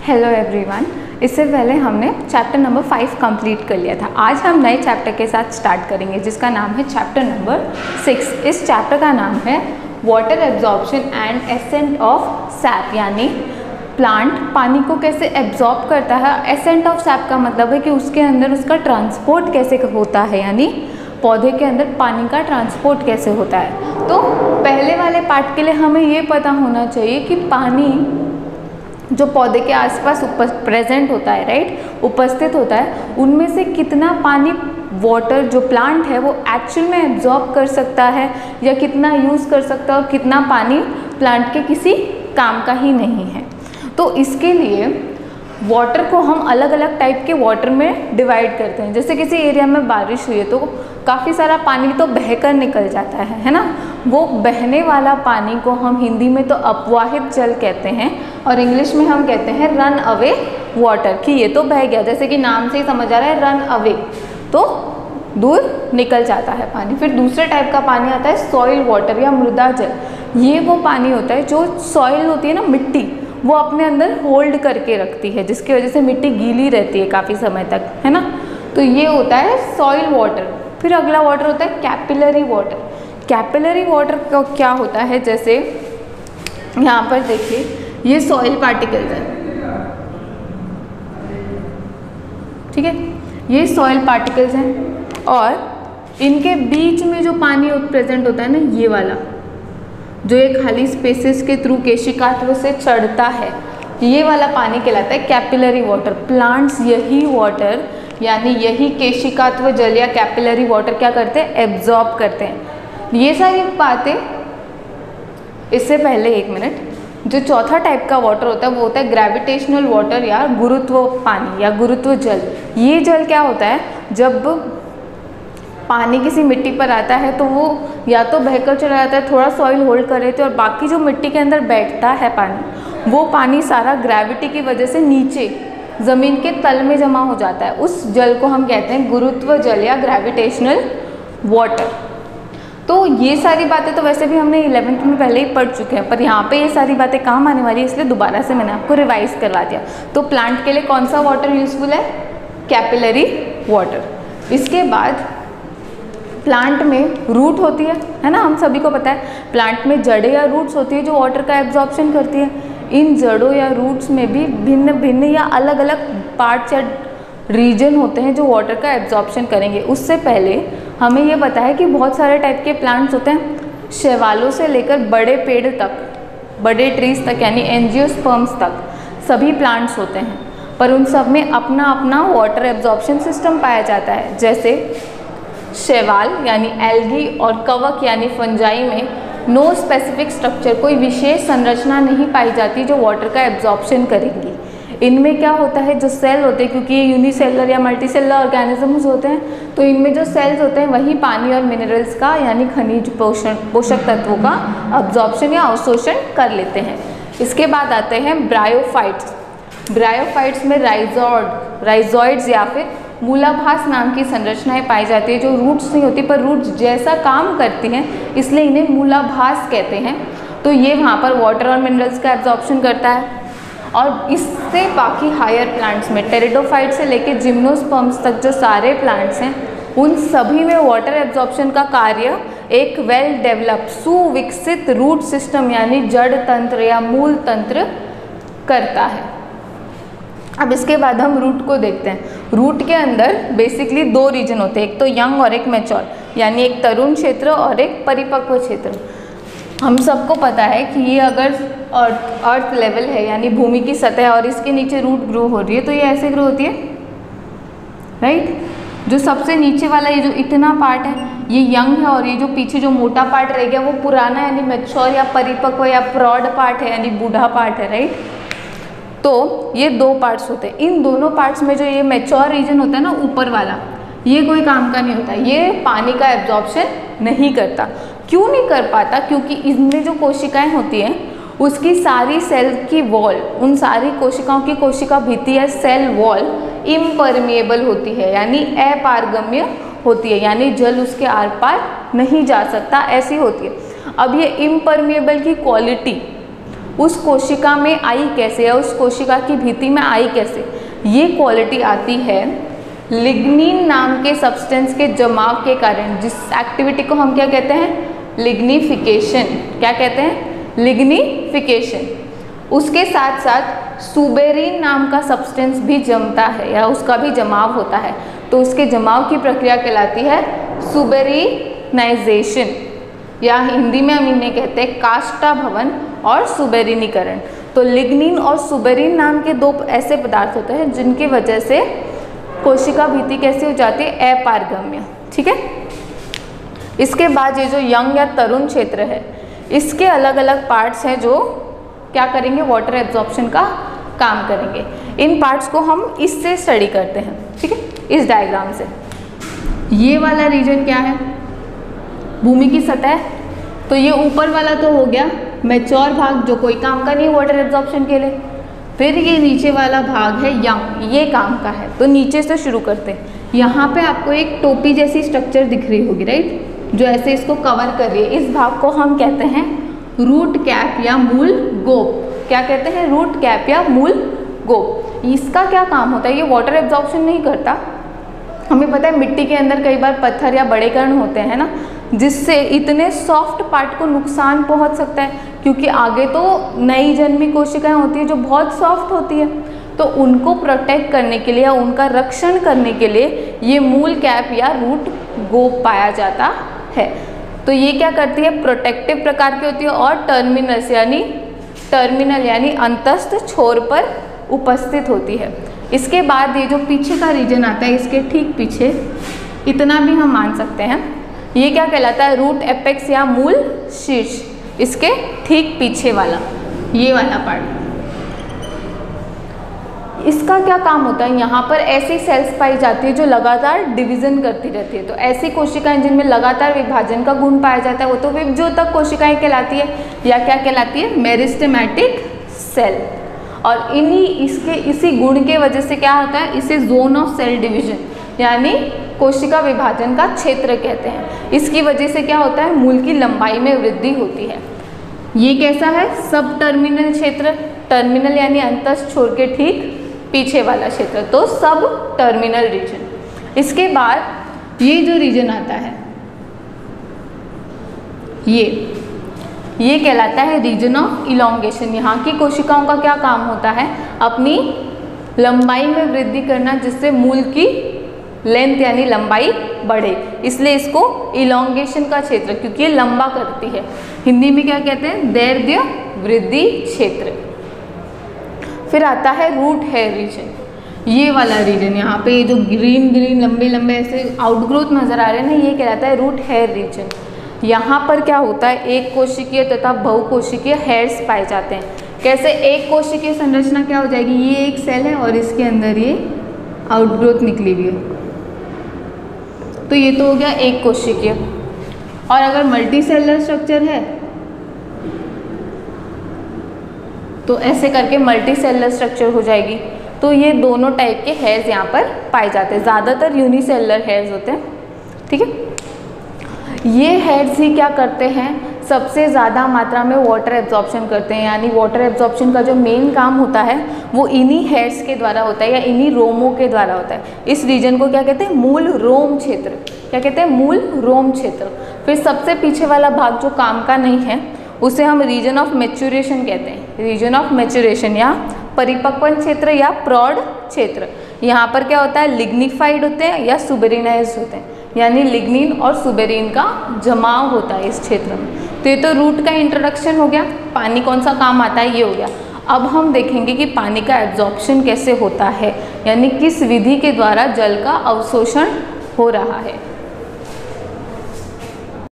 Hello everyone. इससे पहले हमने चैप्टर नंबर 5 कंप्लीट कर लिया था। आज हम नए चैप्टर के साथ स्टार्ट करेंगे जिसका नाम है चैप्टर नंबर 6। इस चैप्टर का नाम है water absorption and ascent of sap, यानी प्लांट पानी को कैसे एब्जॉर्ब करता है। एसेंट ऑफ सैप का मतलब है कि उसके अंदर उसका ट्रांसपोर्ट कैसे होता है, यानी पौधे के अंदर पानी का ट्रांसपोर्ट कैसे होता है। तो पहले वाले पार्ट के लिए हमें ये पता होना चाहिए कि पानी जो पौधे के आसपास प्रेजेंट होता है, राइट, उपस्थित होता है, उनमें से कितना पानी वाटर जो प्लांट है वो एक्चुअल में एब्जॉर्ब कर सकता है या कितना यूज़ कर सकता है और कितना पानी प्लांट के किसी काम का ही नहीं है। तो इसके लिए वाटर को हम अलग अलग टाइप के वाटर में डिवाइड करते हैं। जैसे किसी एरिया में बारिश हुई है तो काफ़ी सारा पानी तो बहकर निकल जाता है ना। वो बहने वाला पानी को हम हिंदी में तो अपवाहित जल कहते हैं और इंग्लिश में हम कहते हैं रन अवे वाटर, कि ये तो बह गया, जैसे कि नाम से ही समझ आ रहा है रन अवे, तो दूर निकल जाता है पानी। फिर दूसरे टाइप का पानी आता है सॉइल वाटर या मृदा जल। ये वो पानी होता है जो सॉइल होती है ना, मिट्टी, वो अपने अंदर होल्ड करके रखती है, जिसकी वजह से मिट्टी गीली रहती है काफ़ी समय तक, है ना। तो ये होता है सॉइल वाटर। फिर अगला वाटर होता है कैपिलरी वाटर। कैपिलरी वाटर का क्या होता है, जैसे यहाँ पर देखिए ये सॉइल पार्टिकल्स हैं, ठीक है, ये सॉइल पार्टिकल्स हैं और इनके बीच में जो पानी प्रेजेंट होता है ना, ये वाला जो एक खाली स्पेसेस के थ्रू केशिकात्व से चढ़ता है, ये वाला पानी कहलाता है कैपिलरी वाटर। प्लांट्स यही वाटर यानी यही केशिकात्व जल या कैपिलरी वाटर क्या करते हैं, एब्जॉर्ब करते हैं। ये सारी बातें, इससे पहले एक मिनट, जो चौथा टाइप का वाटर होता है वो होता है ग्रेविटेशनल वाटर या गुरुत्व पानी या गुरुत्व जल। ये जल क्या होता है, जब पानी किसी मिट्टी पर आता है तो वो या तो बहकर चला जाता है, थोड़ा सॉइल होल्ड कर रहे थे, और बाकी जो मिट्टी के अंदर बैठता है पानी, वो पानी सारा ग्रेविटी की वजह से नीचे ज़मीन के तल में जमा हो जाता है। उस जल को हम कहते हैं गुरुत्व जल या ग्रेविटेशनल वाटर। तो ये सारी बातें तो वैसे भी हमने 11th में पहले ही पढ़ चुके हैं, पर यहाँ पे ये सारी बातें काम आने वाली है, इसलिए दोबारा से मैंने आपको रिवाइज करवा दिया। तो प्लांट के लिए कौन सा वाटर यूजफुल है, कैपिलरी वाटर। इसके बाद प्लांट में रूट होती है ना, हम सभी को पता है प्लांट में जड़ें या रूट्स होती है जो वाटर का एब्जॉर्प्शन करती है। इन जड़ों या रूट्स में भी भिन्न भिन्न या अलग अलग पार्ट्स या रीजन होते हैं जो वाटर का एब्जॉर्प्शन करेंगे। उससे पहले हमें ये पता है कि बहुत सारे टाइप के प्लांट्स होते हैं, शैवालों से लेकर बड़े पेड़ तक, बड़े ट्रीज तक, यानी एंजियोस्पर्म्स तक सभी प्लांट्स होते हैं, पर उन सब में अपना अपना वाटर एब्जॉर्प्शन सिस्टम पाया जाता है। जैसे शैवाल यानी एल्गी और कवक यानी फंजाई में नो स्पेसिफिक स्ट्रक्चर, कोई विशेष संरचना नहीं पाई जाती जो वाटर का एब्जॉर्प्शन करेंगी। इनमें क्या होता है, जो सेल होते हैं, क्योंकि ये यूनिसेलुलर या मल्टीसेलुलर ऑर्गेनिजम्स होते हैं, तो इनमें जो सेल्स होते हैं वही पानी और मिनरल्स का यानी खनिज पोषक तत्वों का अब्जॉर्प्शन या अवशोषण कर लेते हैं। इसके बाद आते हैं ब्रायोफाइट्स। ब्रायोफाइट्स में राइजॉइड्स या फिर मूलाभास नाम की संरचनाएं पाई जाती है, जो रूट्स नहीं होती पर रूट्स जैसा काम करती हैं, इसलिए इन्हें मूलाभास कहते हैं। तो ये वहाँ पर वाटर और मिनरल्स का एब्जॉर्प्शन करता है। और इससे बाकी हायर प्लांट्स में टेरिडोफाइट से लेकर जिम्नोस्पर्म्स तक जो सारे प्लांट्स हैं, उन सभी में वाटर एब्जॉर्प्शन का कार्य एक वेल डेवलप्ड सुविकसित रूट सिस्टम यानी जड़ तंत्र या मूल तंत्र करता है। अब इसके बाद हम रूट को देखते हैं। रूट के अंदर बेसिकली दो रीजन होते हैं, एक तो यंग और एक मैच्योर, यानी एक तरुण क्षेत्र और एक परिपक्व क्षेत्र। हम सबको पता है कि ये अगर अर्थ लेवल है यानी भूमि की सतह और इसके नीचे रूट ग्रो हो रही है तो ये ऐसे ग्रो होती है, राइट। जो सबसे नीचे वाला ये जो इतना पार्ट है ये यंग है और ये जो पीछे जो मोटा पार्ट रह गया वो पुराना यानी मैच्योर या परिपक्व या प्रौढ़ पार्ट है यानी बूढ़ा पार्ट है, राइट। तो ये दो पार्ट्स होते हैं। इन दोनों पार्ट्स में जो ये मैच्योर रीजन होता है ना, ऊपर वाला, ये कोई काम का नहीं होता, ये पानी का एब्जॉर्प्शन नहीं करता। क्यों नहीं कर पाता, क्योंकि इनमें जो कोशिकाएं होती हैं उसकी सारी सेल की वॉल, उन सारी कोशिकाओं की कोशिका भित्ति या सेल वॉल इम्परमिएबल होती है, यानी अपारगम्य होती है, यानी जल उसके आर पार नहीं जा सकता, ऐसी होती है। अब ये इम्परमिएबल की क्वालिटी उस कोशिका में आई कैसे या उस कोशिका की भित्ति में आई कैसे, ये क्वालिटी आती है लिग्निन नाम के सब्सटेंस के जमाव के कारण, जिस एक्टिविटी को हम क्या कहते हैं, लिग्निफिकेशन। क्या कहते हैं, लिग्निफिकेशन। उसके साथ साथ सुबेरिन नाम का सब्सटेंस भी जमता है या उसका भी जमाव होता है, तो उसके जमाव की प्रक्रिया कहलाती है सुबेरिनाइजेशन, या हिंदी में हम इन्हें कहते हैं काष्ठा भवन और सुबेरिनीकरण। तो लिग्निन और सुबेरिन नाम के दो ऐसे पदार्थ होते हैं जिनकी वजह से कोशिका भित्ति कैसी हो जाती है, अपारगम्य। ठीक है। इसके बाद ये जो यंग या तरुण क्षेत्र है, इसके अलग अलग पार्ट्स हैं जो क्या करेंगे, वाटर एब्जॉर्प्शन का काम करेंगे। इन पार्ट्स को हम इससे स्टडी करते हैं। ठीक है, इस डायग्राम से। ये वाला रीजन क्या है, भूमि की सतह। तो ये ऊपर वाला तो हो गया मैच्योर भाग जो कोई काम का नहीं वाटर एब्जॉर्प्शन के लिए। फिर ये नीचे वाला भाग है यंग, ये काम का है। तो नीचे से शुरू करते हैं। यहाँ पे आपको एक टोपी जैसी स्ट्रक्चर दिख रही होगी, राइट, जो ऐसे इसको कवर कर रही है। इस भाग को हम कहते हैं रूट कैप या मूल गोप। क्या कहते हैं, रूट कैप या मूल गोप। इसका क्या काम होता है, ये वाटर एब्जॉर्प्शन नहीं करता। हमें पता है मिट्टी के अंदर कई बार पत्थर या बड़े कण होते हैं ना, जिससे इतने सॉफ्ट पार्ट को नुकसान पहुंच सकता है, क्योंकि आगे तो नई जन्मी कोशिकाएं होती है जो बहुत सॉफ्ट होती है। तो उनको प्रोटेक्ट करने के लिए या उनका रक्षण करने के लिए ये मूल कैप या रूट गोप पाया जाता है। तो ये क्या करती है, प्रोटेक्टिव प्रकार की होती है और टर्मिनल यानी अंतस्थ छोर पर उपस्थित होती है। इसके बाद ये जो पीछे का रीजन आता है, इसके ठीक पीछे इतना भी हम मान सकते हैं, ये क्या कहलाता है, रूट एपेक्स या मूल शीर्ष। इसके ठीक पीछे वाला ये वाला पार्ट, इसका क्या काम होता है, यहाँ पर ऐसी सेल्स पाई जाती है जो लगातार डिवीजन करती रहती है। तो ऐसी कोशिकाएं जिनमें लगातार विभाजन का गुण पाया जाता है वो तो विभज्योतक कोशिकाएं कहलाती है, या क्या कहलाती है, मेरिस्टेमेटिक सेल। और इसी गुण के वजह से क्या होता है, इसे जोन ऑफ सेल डिवीजन यानी कोशिका विभाजन का क्षेत्र कहते हैं। इसकी वजह से क्या होता है, मूल की लंबाई में वृद्धि होती है। ये कैसा है, सब टर्मिनल क्षेत्र, टर्मिनल यानी अंतस्थ छोर के ठीक पीछे वाला क्षेत्र, तो सब टर्मिनल रीजन। इसके बाद ये जो रीजन आता है ये कहलाता है रीजन ऑफ इलोंगेशन। यहाँ की कोशिकाओं का क्या काम होता है, अपनी लंबाई में वृद्धि करना, जिससे मूल की लेंथ यानी लंबाई बढ़े, इसलिए इसको इलोंगेशन का क्षेत्र, क्योंकि ये लंबा करती है। हिंदी में क्या कहते हैं, दैर्ध्य वृद्धि क्षेत्र। फिर आता है रूट हेयर रीजन, ये वाला रीजन, यहाँ पे जो ग्रीन लंबे लंबे ऐसे आउटग्रोथ नजर आ रहे हैं ना, ये कहलाता है रूट हेयर रीजन। यहाँ पर क्या होता है, एक कोशिकीय तथा बहुकोशिकीय हेयर्स पाए जाते हैं। कैसे, एक कोशिकीय संरचना क्या हो जाएगी, ये एक सेल है और इसके अंदर ये आउटग्रोथ निकली हुई है, तो ये तो हो गया एक कोशिकीय। और अगर मल्टी सेलुलर स्ट्रक्चर है तो ऐसे करके मल्टी सेलुलर स्ट्रक्चर हो जाएगी। तो ये दोनों टाइप के हेयर्स यहाँ पर पाए जाते हैं, ज़्यादातर यूनिसेलुलर हेयर्स होते हैं। ठीक है, ये हेयर्स ही क्या करते हैं, सबसे ज़्यादा मात्रा में वाटर एब्जॉर्प्शन करते हैं। यानी वाटर एब्जॉर्प्शन का जो मेन काम होता है वो इन्हीं हेयर्स के द्वारा होता है या इन्हीं रोमों के द्वारा होता है। इस रीजन को क्या कहते हैं, मूल रोम क्षेत्र। क्या कहते हैं, मूल रोम क्षेत्र। फिर सबसे पीछे वाला भाग जो काम का नहीं है उसे हम रीजन ऑफ मैच्योरेशन कहते हैं। रीजन ऑफ मैच्योरेशन या परिपक्वन क्षेत्र या प्रौढ़ क्षेत्र। यहाँ पर क्या होता है, लिग्निफाइड होते हैं या सुबेरिनाइज्ड होते हैं, यानी लिग्निन और सुबेरिन का जमाव होता है इस क्षेत्र में। तो ये तो रूट का इंट्रोडक्शन हो गया, पानी कौन सा काम आता है ये हो गया। अब हम देखेंगे कि पानी का एब्जॉर्प्शन कैसे होता है, यानी किस विधि के द्वारा जल का अवशोषण हो रहा है।